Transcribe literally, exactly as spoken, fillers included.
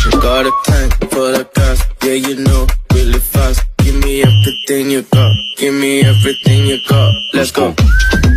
Got a tank full of gas, yeah you know, really fast. Give me everything you got, give me everything you got. Let's go.